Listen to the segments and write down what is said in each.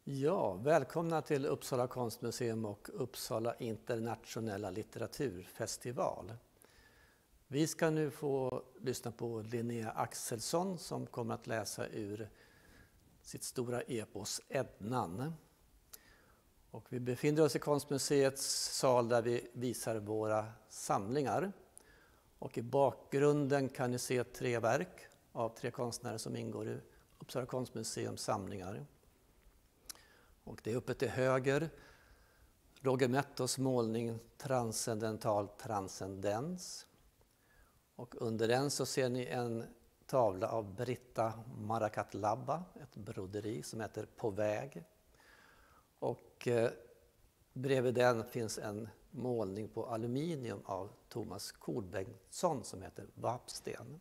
Ja, välkomna till Uppsala konstmuseum och Uppsala internationella litteraturfestival. Vi ska nu få lyssna på Linnea Axelsson som kommer att läsa ur sitt stora epos Ednan. Och vi befinner oss i konstmuseets sal där vi visar våra samlingar. Och i bakgrunden kan ni se 3 verk av 3 konstnärer som ingår i Uppsala konstmuseums samlingar. Och det är uppe till höger Roger Mettos målning Transcendental transcendens. Och under den så ser ni en tavla av Britta Marakatlabba, ett broderi som heter På väg. Och bredvid den finns en målning på aluminium av Thomas Kolbengtsson som heter Vapsten.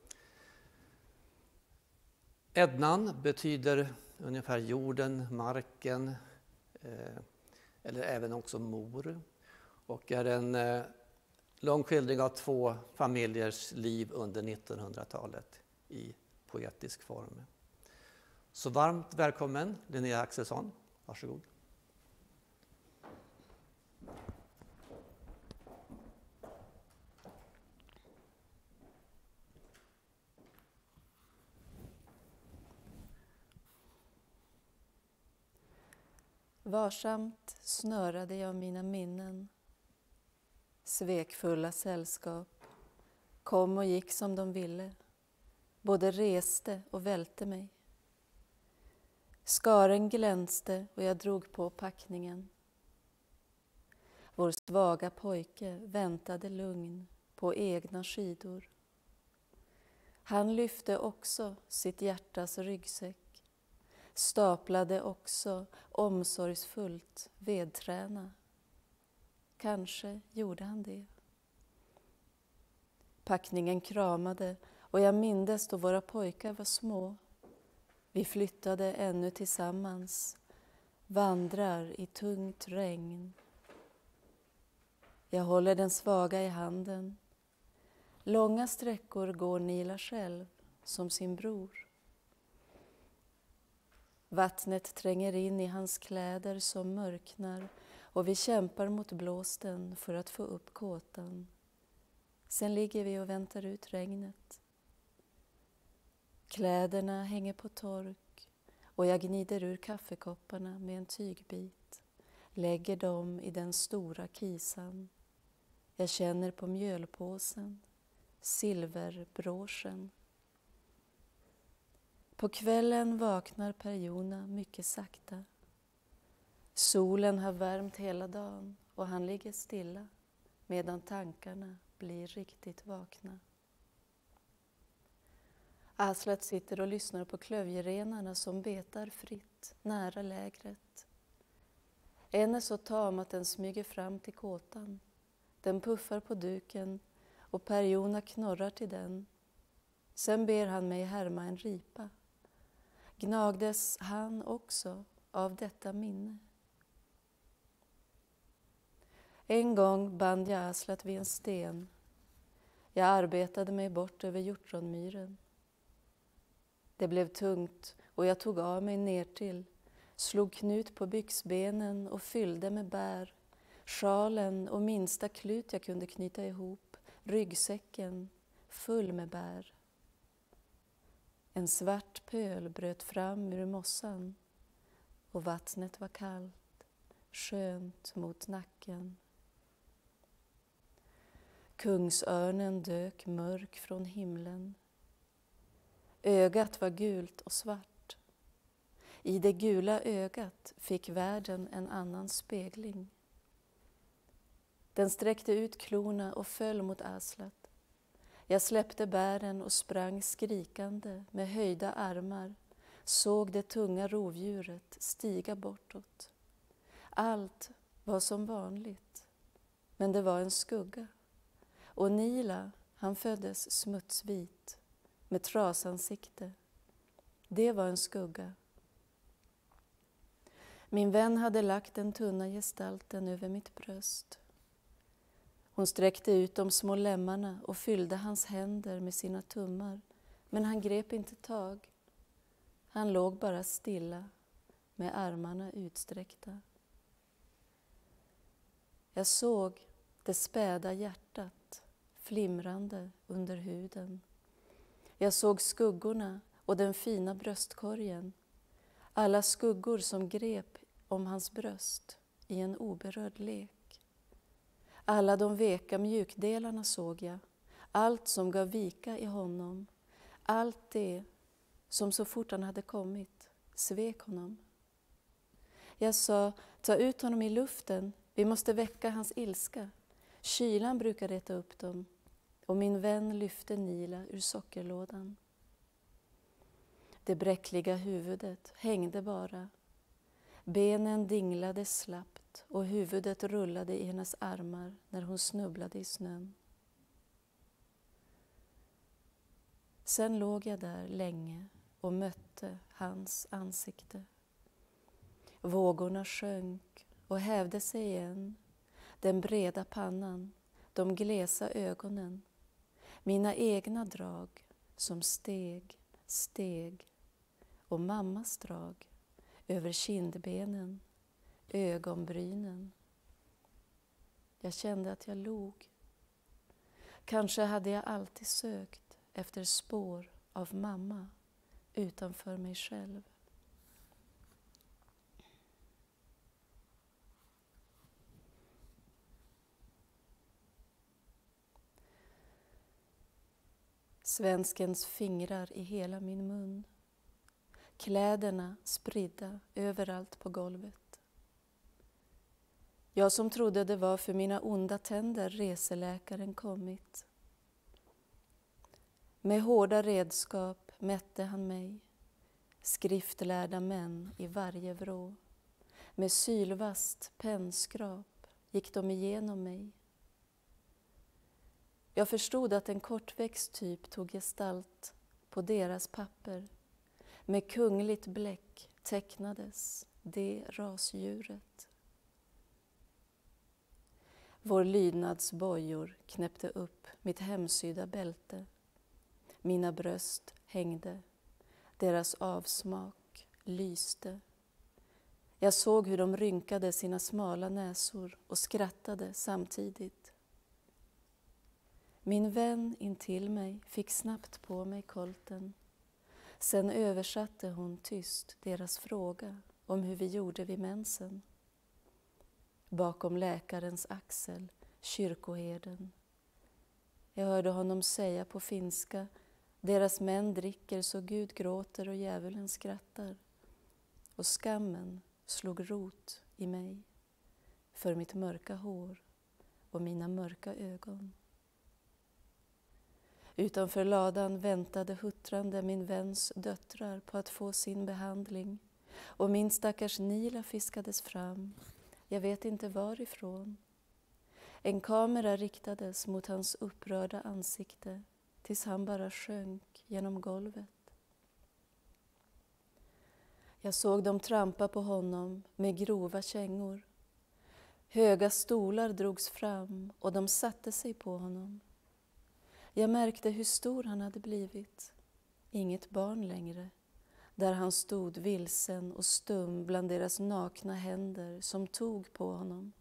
Ednan betyder ungefär jorden, marken eller även också mor och är en lång skildring av 2 familjers liv under 1900-talet i poetisk form. Så varmt välkommen Linnea Axelsson, varsågod. Varsamt snörade jag mina minnen. Svekfulla sällskap kom och gick som de ville. Både reste och välte mig. Skaren glänste och jag drog på packningen. Vår svaga pojke väntade lugn på egna skidor. Han lyfte också sitt hjärtas ryggsäck. Staplade också omsorgsfullt vedträna. Kanske gjorde han det. Packningen kramade och jag mindes då våra pojkar var små. Vi flyttade ännu tillsammans, vandrar i tungt regn. Jag håller den svaga i handen. Långa sträckor går Nila själv som sin bror. Vattnet tränger in i hans kläder som mörknar och vi kämpar mot blåsten för att få upp kåtan. Sen ligger vi och väntar ut regnet. Kläderna hänger på tork och jag gnider ur kaffekopparna med en tygbit. Lägger dem i den stora kisan. Jag känner på mjölpåsen, silverbråsen. På kvällen vaknar Per-Jona mycket sakta. Solen har värmt hela dagen och han ligger stilla medan tankarna blir riktigt vakna. Aslat sitter och lyssnar på klövjerenarna som betar fritt nära lägret. En är så tam att den smyger fram till kåtan. Den puffar på duken och Per-Jona knorrar till den. Sen ber han mig härma en ripa. Gnagdes han också av detta minne. En gång band jag Aslat vid en sten. Jag arbetade mig bort över hjortronmyren. Det blev tungt och jag tog av mig ner till, slog knut på byxbenen och fyllde med bär, sjalen och minsta klut jag kunde knyta ihop, ryggsäcken full med bär. En svart pöl bröt fram ur mossan och vattnet var kallt, skönt mot nacken. Kungsörnen dök mörk från himlen. Ögat var gult och svart. I det gula ögat fick världen en annan spegling. Den sträckte ut klorna och föll mot Aslat. Jag släppte bären och sprang skrikande med höjda armar, såg det tunga rovdjuret stiga bortåt. Allt var som vanligt, men det var en skugga. Och Nila, han föddes smutsvit, med trasansikte. Det var en skugga. Min vän hade lagt den tunna gestalten över mitt bröst. Hon sträckte ut de små lemmarna och fyllde hans händer med sina tummar, men han grep inte tag. Han låg bara stilla, med armarna utsträckta. Jag såg det späda hjärtat flimrande under huden. Jag såg skuggorna och den fina bröstkorgen, alla skuggor som grep om hans bröst i en oberörd lek. Alla de veka mjukdelarna såg jag, allt som gav vika i honom, allt det som så fort han hade kommit svek honom. Jag sa, ta ut honom i luften, vi måste väcka hans ilska. Kylan brukar äta upp dem, och min vän lyfte Nila ur sockerlådan. Det bräckliga huvudet hängde bara. Benen dinglade slappt och huvudet rullade i hennes armar när hon snubblade i snön. Sen låg jag där länge och mötte hans ansikte. Vågorna sjönk och hävde sig igen. Den breda pannan, de glesa ögonen. Mina egna drag som steg och mammas drag över kindbenen, ögonbrynen. Jag kände att jag log. Kanske hade jag alltid sökt efter spår av mamma utanför mig själv. Svenskens fingrar i hela min mun. Kläderna spridda överallt på golvet. Jag som trodde det var för mina onda tänder reseläkaren kommit. Med hårda redskap mätte han mig, skriftlärda män i varje vrå. Med sylvast pennskrap gick de igenom mig. Jag förstod att en kortväxt typ tog gestalt på deras papper. Med kungligt bläck tecknades det rasdjuret. Vår lydnadsbojor knäppte upp mitt hemsydda bälte. Mina bröst hängde, deras avsmak lyste. Jag såg hur de rynkade sina smala näsor och skrattade samtidigt. Min vän intill mig fick snabbt på mig kolten. Sen översatte hon tyst deras fråga om hur vi gjorde vid mensen. Bakom läkarens axel, kyrkoherden. Jag hörde honom säga på finska, deras män dricker så Gud gråter och djävulen skrattar. Och skammen slog rot i mig för mitt mörka hår och mina mörka ögon. Utanför ladan väntade huttrande min väns döttrar på att få sin behandling. Och min stackars Nila fiskades fram, jag vet inte varifrån. En kamera riktades mot hans upprörda ansikte tills han bara sjönk genom golvet. Jag såg dem trampa på honom med grova kängor. Höga stolar drogs fram och de satte sig på honom. Jag märkte hur stor han hade blivit. Inget barn längre. Där han stod vilsen och stum bland deras nakna händer som tog på honom.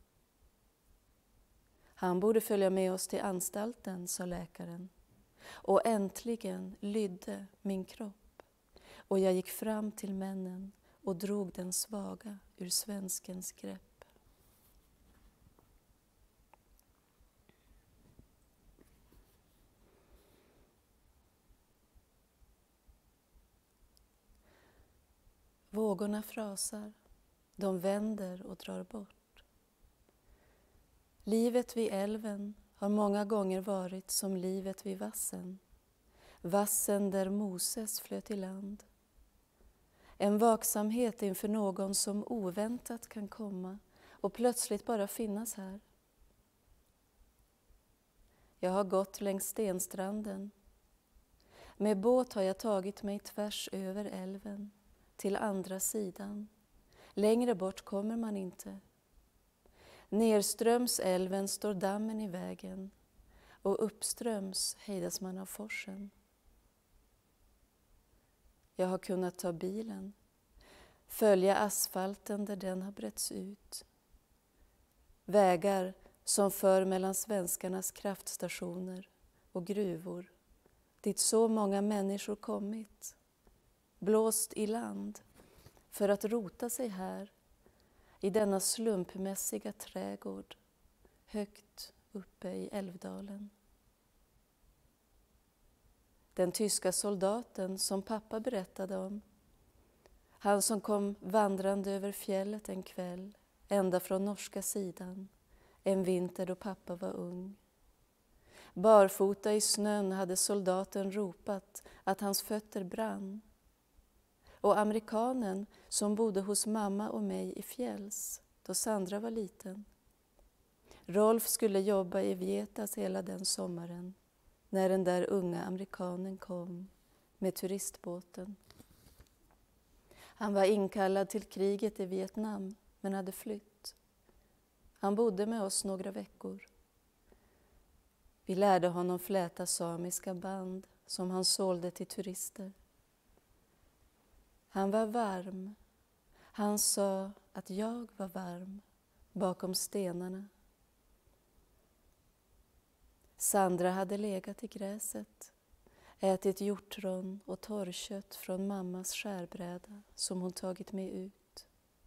Han borde följa med oss till anstalten, sa läkaren. Och äntligen lydde min kropp. Och jag gick fram till männen och drog den svaga ur svenskens grepp. Vågorna frasar, de vänder och drar bort. Livet vid älven har många gånger varit som livet vid vassen. Vassen där Moses flöt i land. En vaksamhet inför någon som oväntat kan komma och plötsligt bara finnas här. Jag har gått längs stenstranden. Med båt har jag tagit mig tvärs över älven. Till andra sidan. Längre bort kommer man inte. Nerströms älven står dammen i vägen och uppströms hejdas man av forsen. Jag har kunnat ta bilen. följa asfalten där den har bretts ut. Vägar som för mellan svenskarnas kraftstationer och gruvor, dit så många människor kommit, blåst i land för att rota sig här i denna slumpmässiga trädgård högt uppe i Älvdalen. Den tyska soldaten som pappa berättade om, han som kom vandrande över fjället en kväll, ända från norska sidan, en vinter då pappa var ung. Barfota i snön hade soldaten ropat att hans fötter brann. Och amerikanen som bodde hos mamma och mig i Fjälls, då Sandra var liten. Rolf skulle jobba i Vietas hela den sommaren, när den där unga amerikanen kom med turistbåten. Han var inkallad till kriget i Vietnam, men hade flytt. Han bodde med oss några veckor. Vi lärde honom fläta samiska band som han sålde till turister. Han var varm. Han sa att jag var varm bakom stenarna. Sandra hade legat i gräset, ätit hjortron och torrkött från mammas skärbräda som hon tagit med ut.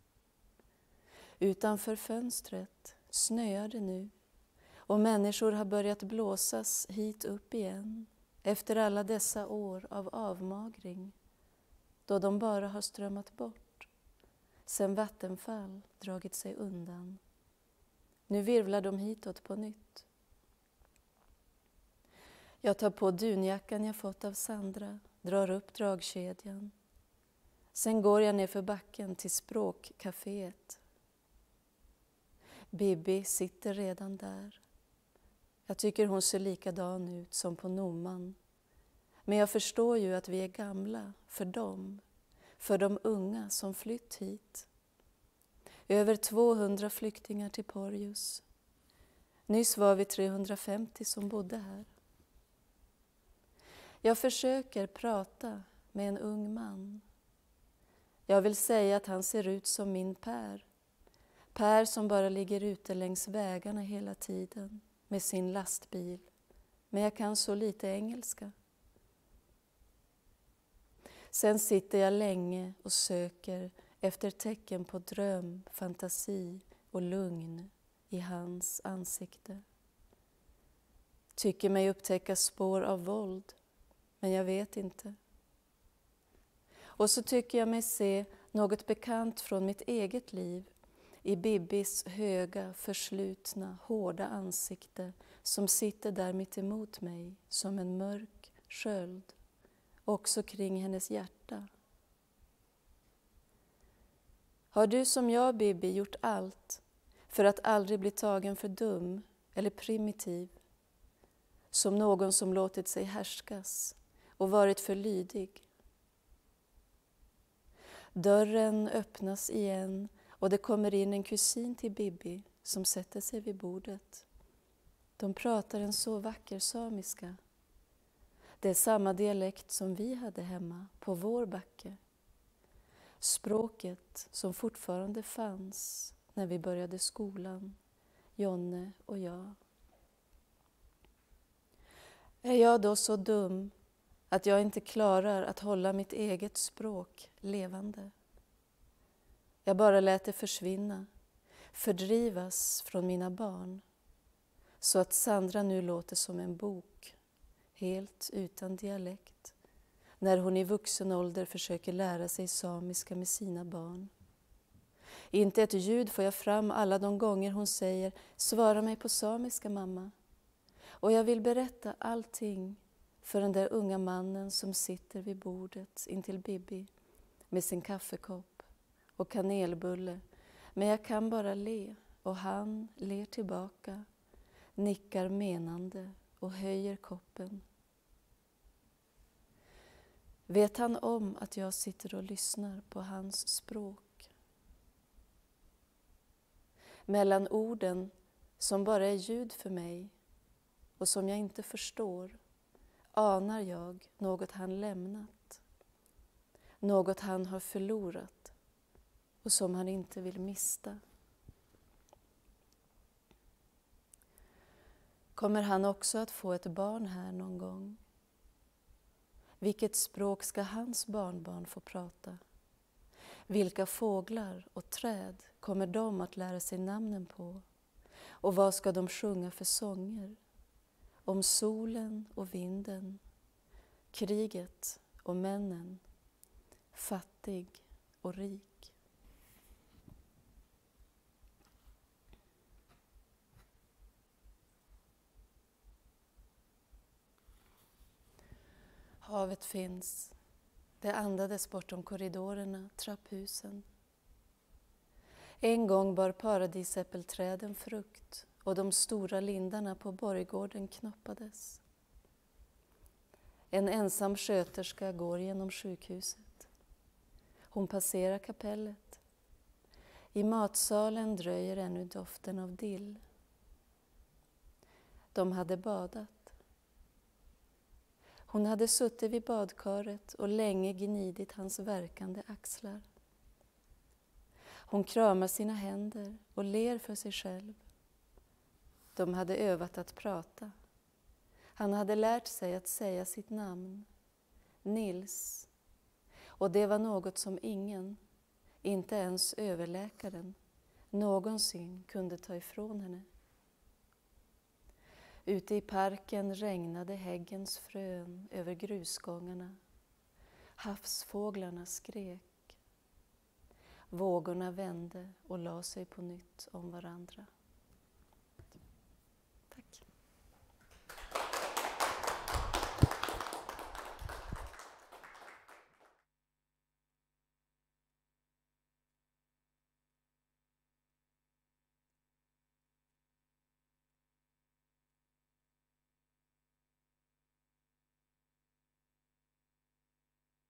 Utanför fönstret snöade nu och människor har börjat blåsas hit upp igen efter alla dessa år av avmagring, då de bara har strömmat bort sedan Vattenfall dragit sig undan. Nu virvlar de hitåt på nytt. Jag tar på dunjackan jag fått av Sandra, drar upp dragkedjan. Sen går jag ner för backen till språkcaféet. Bibi sitter redan där. Jag tycker hon ser likadan ut som på Noman. Men jag förstår ju att vi är gamla för dem, för de unga som flytt hit. Över 200 flyktingar till Porjus. Nyss var vi 350 som bodde här. Jag försöker prata med en ung man. Jag vill säga att han ser ut som min Per. Per som bara ligger ute längs vägarna hela tiden med sin lastbil. Men jag kan så lite engelska. Sen sitter jag länge och söker efter tecken på dröm, fantasi och lugn i hans ansikte. Tycker mig upptäcka spår av våld, men jag vet inte. Och så tycker jag mig se något bekant från mitt eget liv i Bibis höga, förslutna, hårda ansikte som sitter där mitt emot mig som en mörk sköld, också kring hennes hjärta. Har du som jag, Bibi, gjort allt för att aldrig bli tagen för dum eller primitiv, som någon som låtit sig härskas och varit för lydig? Dörren öppnas igen och det kommer in en kusin till Bibi som sätter sig vid bordet. De pratar en så vacker samiska. Det är samma dialekt som vi hade hemma på vår backe. Språket som fortfarande fanns när vi började skolan, Jonne och jag. Är jag då så dum att jag inte klarar att hålla mitt eget språk levande? Jag bara lät det försvinna, fördrivas från mina barn, så att Sandra nu låter som en bok, helt utan dialekt, när hon i vuxen ålder försöker lära sig samiska med sina barn. Inte ett ljud får jag fram alla de gånger hon säger "Svara mig på samiska, mamma". Och jag vill berätta allting för den där unga mannen som sitter vid bordet intill Bibi med sin kaffekopp och kanelbulle. Men jag kan bara le och han ler tillbaka, nickar menande och höjer koppen. Vet han om att jag sitter och lyssnar på hans språk? Mellan orden som bara är ljud för mig och som jag inte förstår anar jag något han lämnat, något han har förlorat, och som han inte vill mista. Kommer han också att få ett barn här någon gång? Vilket språk ska hans barnbarn få prata? Vilka fåglar och träd kommer de att lära sig namnen på? Och vad ska de sjunga för sånger? Om solen och vinden, kriget och männen, fattig och rik. Havet finns. Det andades bortom korridorerna, trapphusen. En gång bar paradisäppelträden frukt och de stora lindarna på borggården knoppades. En ensam sköterska går genom sjukhuset. Hon passerar kapellet. I matsalen dröjer ännu doften av dill. De hade badat. Hon hade suttit vid badkaret och länge gnidit hans värkande axlar. Hon kramar sina händer och ler för sig själv. De hade övat att prata. Han hade lärt sig att säga sitt namn, Nils. Och det var något som ingen, inte ens överläkaren, någonsin kunde ta ifrån henne. Ute i parken regnade häggens frön över grusgångarna. Havsfåglarna skrek. Vågorna vände och la sig på nytt om varandra. Tack.